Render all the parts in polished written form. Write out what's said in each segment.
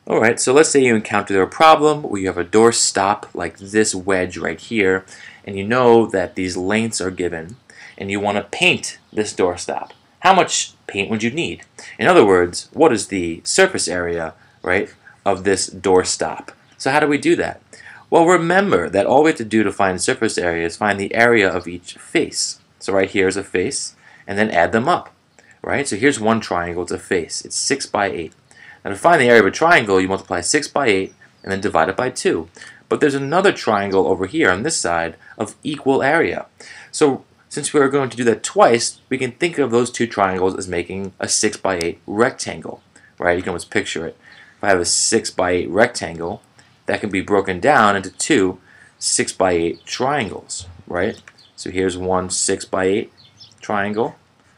Alright, so let's say you encounter a problem where you have a door stop like this wedge right here, and you know that these lengths are given, and you want to paint this door stop. How much paint would you need? In other words, what is the surface area, right, of this door stop? So how do we do that? Well, remember that all we have to do to find surface area is find the area of each face. So right here is a face, and then add them up, right? So here's one triangle, it's a face. It's 6 by 8. Now to find the area of a triangle, you multiply 6 by 8 and then divide it by 2. But there's another triangle over here on this side of equal area. So since we are going to do that twice, we can think of those two triangles as making a 6 by 8 rectangle, right? You can almost picture it. If I have a 6 by 8 rectangle, that can be broken down into two 6 by 8 triangles, right? So here's one 6 by 8 triangle,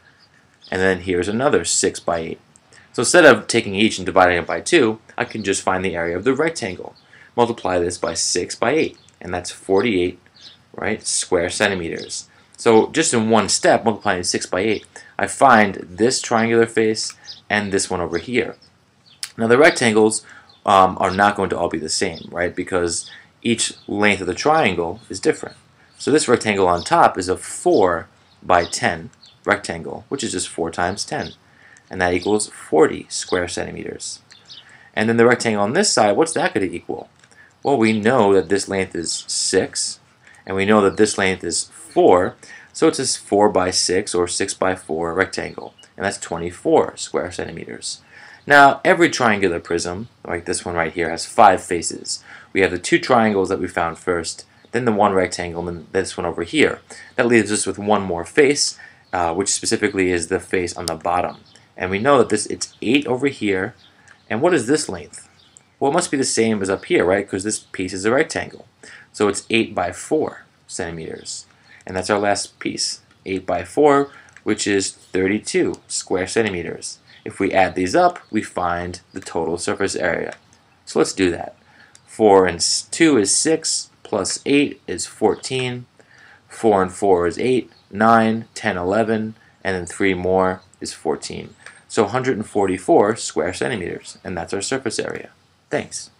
and then here's another 6 by 8. So instead of taking each and dividing it by 2, I can just find the area of the rectangle. Multiply this by 6 by 8, and that's 48, right, square centimeters. So just in one step, multiplying 6 by 8, I find this triangular face and this one over here. Now the rectangles are not going to all be the same, right, because each length of the triangle is different. So this rectangle on top is a 4 by 10 rectangle, which is just 4 times 10. And that equals 40 square centimeters. And then the rectangle on this side, what's that going to equal? Well, we know that this length is 6, and we know that this length is 4, so it's a 4 by 6 or 6 by 4 rectangle, and that's 24 square centimeters. Now, every triangular prism, like this one right here, has 5 faces. We have the 2 triangles that we found first, then the 1 rectangle, and then this one over here. That leaves us with one more face, which specifically is the face on the bottom. And we know that it's 8 over here. And what is this length? Well, it must be the same as up here, right? Because this piece is a rectangle. So it's 8 by 4 centimeters. And that's our last piece. 8 by 4, which is 32 square centimeters. If we add these up, we find the total surface area. So let's do that. 4 and 2 is 6, plus 8 is 14. 4 and 4 is 8, 9, 10, 11, and then 3 more is 14. So 144 square centimeters, and that's our surface area. Thanks.